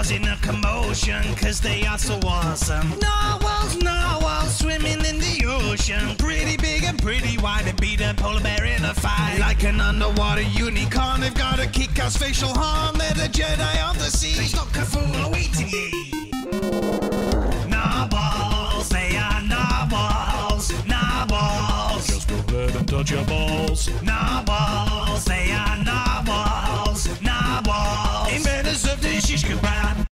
causing a commotion, cause they are so awesome. Narwhals, swimming in the ocean. Pretty big and pretty wide, and beat a polar bear in a fight. Like an underwater unicorn, they've got a kick-ass facial harm. They're the Jedi of the sea. They stop Cthulhu waiting ye. Narwhals, they are narwhals. Narwhals, just go let them touch your balls.